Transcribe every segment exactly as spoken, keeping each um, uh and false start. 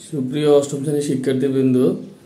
সুপ্রিয় অষ্টম শ্রেণীর শিক্ষার্থীবৃন্দ,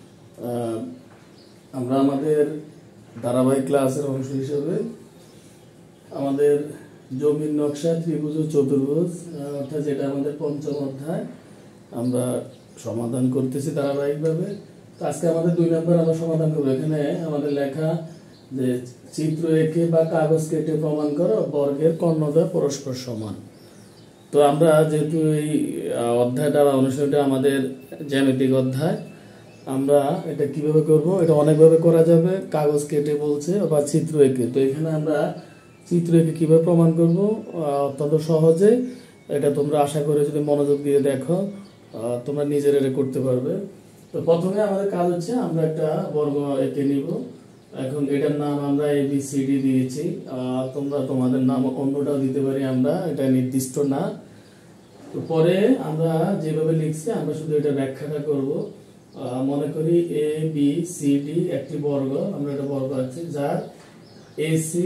আমরা আমাদের ধারাবাহিক ক্লাসের অংশ হিসেবে আমাদের জমির নকশা ত্রিভুজ ও চতুর্ভুজ অর্থাৎ যেটা আমাদের পঞ্চম অধ্যায় আমরা সমাধান করতেছি ধারাবাহিকভাবে। তো আজকে আমাদের দুই নম্বর আমরা সমাধান করবো। এখানে আমাদের লেখা যে চিত্র এঁকে বা কাগজ কেটে প্রমাণ করো বর্গের কর্ণদ্বয় পরস্পর সমান। তো আমরা যেহেতু এই অধ্যায়টা বা অনুশীলনটা আমাদের জ্যামিতিক অধ্যায়, আমরা এটা কিভাবে করব, এটা অনেকভাবে করা যাবে। কাগজ কেটে বলছে বা চিত্র এঁকে। তো এখানে আমরা চিত্র এঁকে কিভাবে প্রমাণ করব অত্যন্ত সহজে। এটা তোমরা আশা করে যদি মনোযোগ দিয়ে দেখো তোমরা নিজেরা এটা করতে পারবে। তো প্রথমে আমাদের কাজ হচ্ছে আমরা একটা বর্গ এঁকে নিব। এখন এটার নাম আমরা এ বি সি ডি দিয়েছি, তোমরা তোমাদের নাম অন্যটাও দিতে পারি, আমরা এটা নির্দিষ্ট না। তো পরে আমরা যেভাবে লিখছি আমরা শুধু এটা ব্যাখ্যাটা করব। মনে করি এ বি সি ডি একটি বর্গ, আমরা এটা বর্গ আছে যার এসি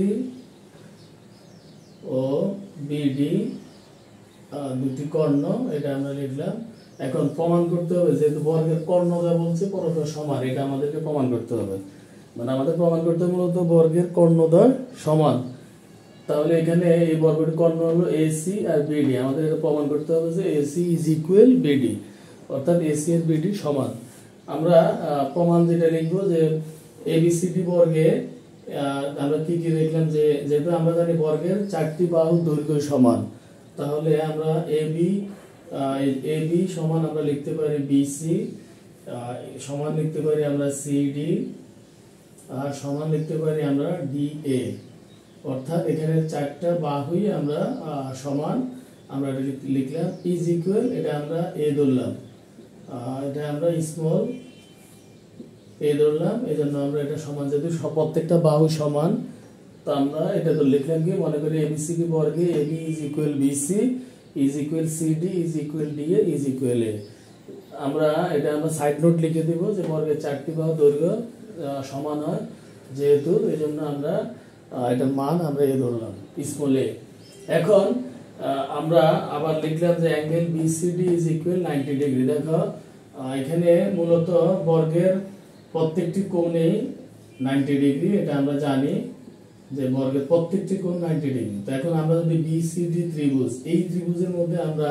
ও বিডি দুটি কর্ণ, এটা আমরা লিখলাম। এখন প্রমাণ করতে হবে যেহেতু বর্গের কর্ণদ্বয় বলছে পরস্পর সমান, এটা আমাদেরকে প্রমাণ করতে হবে। মানে আমাদের প্রমাণ করতে হবে মূলত বর্গের কর্ণদ্বয় সমান। তাহলে এখানে এই বর্গটির কর্ণ হলো এসি আর বিডি, আমাদের এটা প্রমাণ করতে হবে যে এসি ইজ ইকুয়াল বিডি, অর্থাৎ এসি আর বিডি সমান। আমরা প্রমাণ যেটা লিখবো যে এবিসিডি বর্গে আমরা কি কি দেখলাম, যে যেহেতু আমরা জানি বর্গের চারটি বাহুর দৈর্ঘ্য সমান, তাহলে আমরা এবি এবি সমান আমরা লিখতে পারি বিসি, সমান লিখতে পারি আমরা সিডি, আর সমান লিখতে পারি আমরা ডিএ। অর্থাৎ এখানে চারটা বাহুই আমরা সমান, আমরা লিখলাম ইজ ইকুয়াল, এটা আমরা এ ধরলাম, এটা আমরা স্মল এ ধরলাম, এই জন্য আমরা এটা সমান, যেহেতু প্রত্যেকটা বাহু সমান। তো আমরা এটা তো লিখলাম কি, মনে করি এবিসিডি বর্গে AB is equal BC is equal CD is equal DA is equal A. আমরা এটা আমরা সাইড নোট লিখে দিব যে বর্গের চারটি বাহু দৈর্ঘ্য সমান হয়, যেহেতু এই জন্য আমরা এটার মান আমরা এ ধরলাম স্মল এ। এখন আমরা আবার লিখলাম যে angle BCD is equal ninety degree. দেখো এখানে মূলত বর্গের প্রত্যেকটি কোণেই নাইনটি ডিগ্রি, এটা আমরা জানি যে বর্গের প্রত্যেকটি কোণ নাইনটি ডিগ্রি। তো এখন আমরা যদি বিসিডি ত্রিভুজ, এই ত্রিভুজের মধ্যে আমরা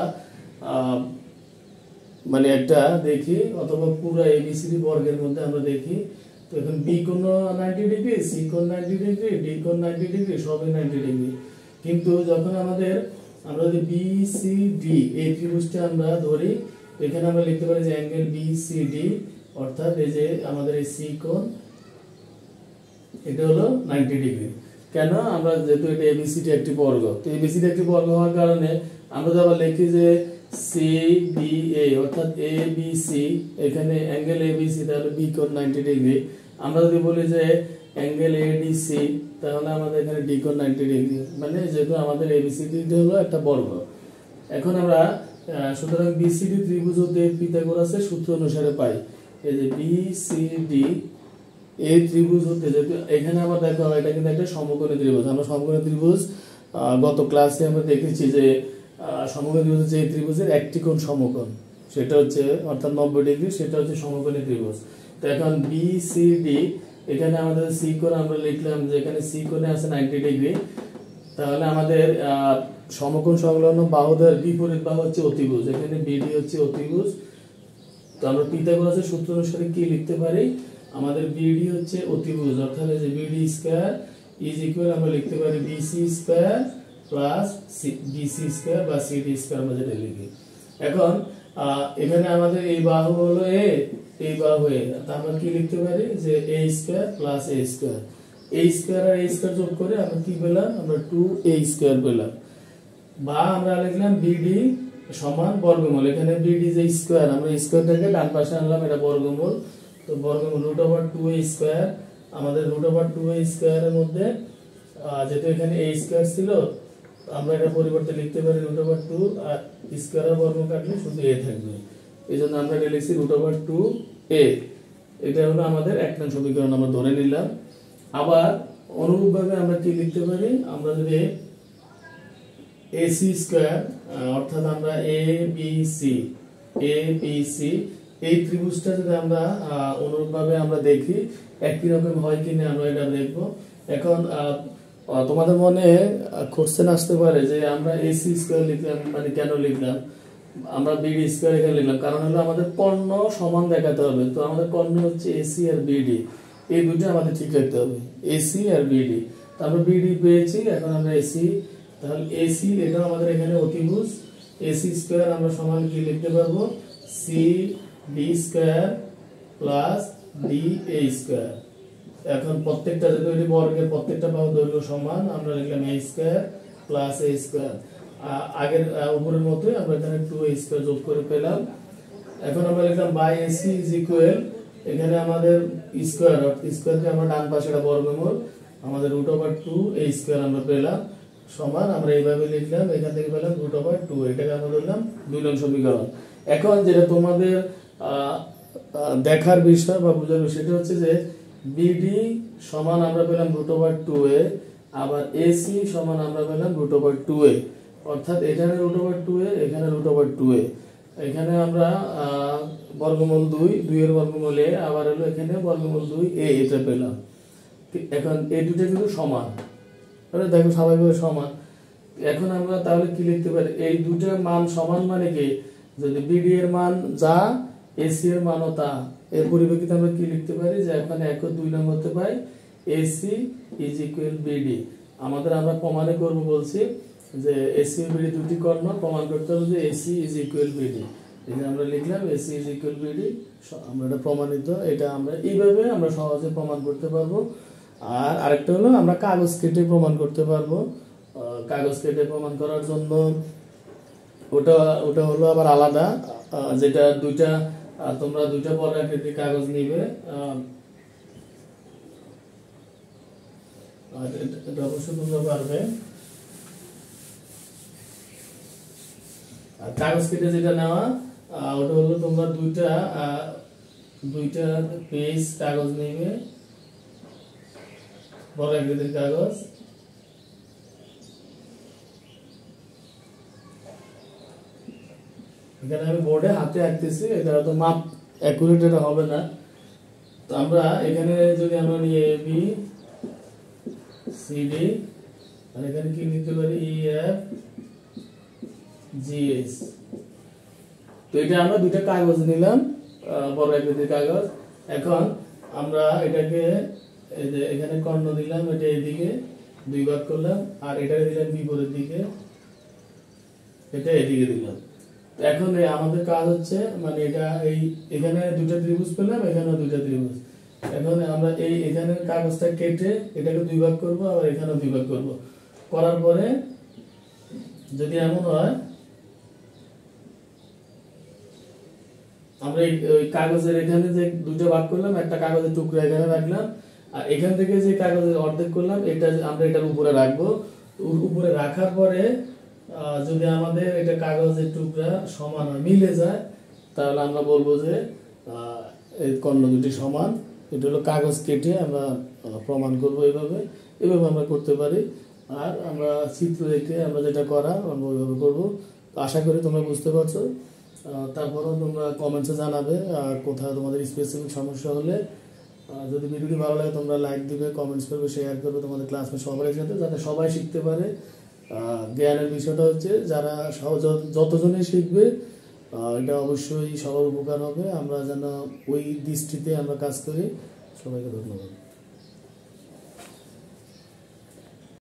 মানে একটা দেখি, অথবা পুরো এবিসিডি বর্গের মধ্যে আমরা দেখি, তো এখন বি কোণ নাইনটি ডিগ্রি, সি কোণ নাইনটি ডিগ্রি, ডি কোণ নাইনটি ডিগ্রি, সবই নাইনটি ডিগ্রি। কিন্তু যখন আমাদের আমরা যদি বি সি ডি এই ত্রিভুজটা আমরা ধরি, এখানে আমরা লিখতে পারি যে অ্যাঙ্গেল বি সি ডি, অর্থাৎ এই যে আমাদের এই সি কোণ এটা হলো নাইনটি ডিগ্রি। কেন? আমরা যেহেতু এটা এবিসিডি একটি বর্গ, তো এবিসিডি একটি বর্গ হওয়ার কারণে আমরা যদি আবার লিখি যে সি বি এ, অর্থাৎ এ বি সি, এখানে অ্যাঙ্গেল এ বি সি, তাহলে বি কোণ নাইনটি ডিগ্রি। আমরা যদি বলি যে অ্যাঙ্গেল এ ডি সি, তাহলে আমাদের এখানে ডি কোণ নাইনটি ডিগ্রি। মানে যেহেতু আমাদের এবিসিডি হলো একটা বর্গ। এখন আমরা সুতরাং বিসিডি ত্রিভুজ হতে পিথাগোরাসের সূত্র অনুসারে পাই এই যে বিসিডি এই ত্রিভুজ হতে, যেহেতু এখানে আবার দেখো এটা কিন্তু একটা সমকোণী ত্রিভুজ। আমরা সমকোণী ত্রিভুজ গত ক্লাসে আমরা দেখেছি যে সমকোণী ত্রিভুজ হচ্ছে এই ত্রিভুজের একটি কোণ সমকোণ, সেটা হচ্ছে অর্থাৎ নব্বই ডিগ্রি, সেটা হচ্ছে সমকোণী ত্রিভুজ। তো এখন বিসিডি, এখানে আমাদের সি কোণ আমরা লিখলাম যে এখানে সি কোণে আছে নাইনটি ডিগ্রি, তাহলে আমাদের সমকোণ সংলগ্ন বাহুদের বিপরীত বাহু হচ্ছে অতিভুজ, এখানে বিডি হচ্ছে অতিভুজ। তো আমরা পিথাগোরাসের সূত্র অনুসারে কি লিখতে পারি, আমাদের বিডি হচ্ছে অতিভুজ, অর্থাৎ যে বিডি স্কয়ার ইজ ইকুয়াল আমরা লিখতে পারি BC square plus BC square বা সিডি স্কয়ার, আমরা যেটা লিখি। এখন এখানে আমাদের এই বাহু হলো এ, এই বাহু এ, তা আমরা কি লিখতে পারি যে A square plus A square, A square আর এ স্কয়ার যোগ করে আমরা কি পেলাম, আমরা টু এ স্কয়ার পেলাম। বা আমরা লিখলাম বিডি সমান বর্গমূল, এখানে বিডি যে স্কয়ার, আমরা স্কয়ারটাকে ডান পাশে আনলাম, এটা বর্গমূল। তো বর্গমূল root over two A square, আমাদের রুট ওভার টু এ স্কয়ারের মধ্যে যেহেতু এখানে এ স্কয়ার ছিল, আমরা এটা পরিবর্তে লিখতে পারি রুট ওভার টু, আর স্কয়ার আর বর্গ কাটলে শুধু এ থাকবে, এই জন্য আমরা এটা লিখছি রুট ওভার টু এ। এটা হলো আমাদের এক নং সমীকরণ আমরা ধরে নিলাম। আবার অনুরূপভাবে আমরা কি লিখতে পারি, আমরা যদি এসি স্কয়ার, অর্থাৎ আমরা A B C A B C এই ত্রিভুজটা যদি আমরা অনুরূপভাবে আমরা দেখি একই রকম হয় কিনা আমরা এটা দেখব। এখন তোমাদের মনে কোশ্চেন আসতে পারে যে আমরা এসি স্কয়ার লিখলাম মানে কেন লিখলাম, আমরা বিডি স্কয়ার এখানে লিখলাম, কারণ হলো আমাদের কর্ণ সমান দেখাতে হবে। তো আমাদের কর্ণ হচ্ছে এসি আর বিডি, এই দুটো আমাদের ঠিক রাখতে হবে, এসি আর বিডি। তো আমরা বিডি পেয়েছি, এখন আমরা এসি, তাহলে এসি এটা আমাদের এখানে অতিভুজ, এসি স্কয়ার আমরা সমান কি লিখতে পারবো, C D square plus D A square. এখন প্রত্যেকটা যদি বর্গের প্রত্যেকটা বাহু দৈর্ঘ্য সমান, আমরা লিখলাম A square plus A square, আগের উপরের মতোই আমরা এখানে টু এ স্কয়ার যোগ করে পেলাম। এখন আমরা লিখলাম বাই এসি ইজ ইকুয়াল, এখানে আমাদের স্কয়ার স্কয়ারকে আমরা ডান পাশে একটা বর্গমূল, আমাদের root over two A square আমরা পেলাম সমান, আমরা এইভাবে লিখলাম, এখান থেকে পেলাম রুট ওভার টু, এটাকে আমরা ধরলাম দুই নং সমীকরণ। এখন যেটা তোমাদের দেখার বিষয় বা বোঝার বিষয় সেটা হচ্ছে যে বিডি সমান আমরা পেলাম রুট ওভার টু এ, আবার এসি সমান আমরা পেলাম রুট ওভার টু এ, অর্থাৎ এখানে রুট ওভার টু এ, এখানে রুট ওভার টু এ, এখানে আমরা বর্গমূল দুই, দুই এর বর্গমূল এ, আবার হলো এখানে বর্গমূল দুই এ, এটা পেলাম। এখন এই দুটো কিন্তু সমান, দেখো স্বাভাবিকভাবে সমান। এখন আমরা তাহলে কি লিখতে পারি, এই দুটোর মান সমান মানে কি, যদি বিডি এর মান যা এসি এর মানও তা, এর পরিপ্রেক্ষিতে আমরা কি লিখতে পারি যে এখানে এক দুই নং হতে পাই এসি ইজ ইকুয়াল বিডি। আমাদের আমরা প্রমাণে করব বলছি যে এসি ও বিডি দুটি কর্ণ, প্রমাণ করতে হবে যে এসি ইজ ইকুয়াল বিডি। এখানে আমরা লিখলাম এসি ইজ ইকুয়াল বিডি, আমরা এটা প্রমাণিত, এটা আমরা এইভাবে আমরা সহজে প্রমাণ করতে পারবো। আর আরেকটা হলো আমরা কাগজ কেটে প্রমাণ করতে পারবো। কাগজ কেটে প্রমাণ করার জন্য ওটা ওটা হলো আবার আলাদা, যেটা দুইটা তোমরা দুইটা বড় আকৃতির কাগজ নিবে, এটা অবশ্যই তোমরা পারবে। আর কাগজ কেটে যেটা নেওয়া ওটা হলো তোমরা দুইটা দুইটা পেজ কাগজ নিবে, বড় আকৃতির কাগজ, এখানে আমি বোর্ডে হাতে আঁকতেছি, এটা তো মাপ অ্যাকুরেট এটা হবে না। তো আমরা এখানে যদি আমরা নিয়ে এ বি সি ডি, আর এখানে কি লিখতে পারি ই এফ জি এইচ। তো এটা আমরা দুইটা কাগজ নিলাম, বড় আকৃতির কাগজ। এখন আমরা এটাকে এই যে এখানে কর্ণ দিলাম, এটা এদিকে দুই ভাগ করলাম, আর এটাকে দিলাম বিপরীত দিকে, এটা এদিকে দিলাম। এখন আমাদের কাজ হচ্ছে মানে এটা এই এখানে দুইটা ত্রিভুজ পেলাম, এখানে দুইটা ত্রিভুজ। এখন আমরা এই এখানে কাগজটা কেটে এটাকে দুই ভাগ করব, আবার এখানেও দুই ভাগ করব। করার পরে যদি এমন হয় আমরা এই কাগজের এখানে যে দুটো ভাগ করলাম, একটা কাগজের টুকরা এখানে রাখলাম, আর এখান থেকে যে কাগজের অর্ধেক করলাম এটা আমরা এটার উপরে রাখবো। উপরে রাখার পরে যদি আমাদের এটা কাগজের টুকরা সমান হয়, মিলে যায়, তাহলে আমরা বলবো যে এই কর্ণ দুটি সমান। এটা হলো কাগজ কেটে আমরা প্রমাণ করব, এইভাবে এভাবে আমরা করতে পারি। আর আমরা চিত্র দেখে আমরা যেটা করা আমরা ওইভাবে করবো। আশা করি তোমরা বুঝতে পারছো। তারপরেও তোমরা কমেন্টসে জানাবে কোথাও তোমাদের স্পেসিফিক সমস্যা হলে। যদি ভিডিওটি ভালো লাগে তোমরা লাইক দিবে, কমেন্টস করবে, শেয়ার করবে তোমাদের ক্লাসমেট সবার সাথে, যাতে সবাই শিখতে পারে। জ্ঞানের বিষয়টা হচ্ছে যারা যতজনই শিখবে এটা অবশ্যই সবার উপকার হবে। আমরা যেন ওই দৃষ্টিতে আমরা কাজ করি। সবাইকে ধন্যবাদ।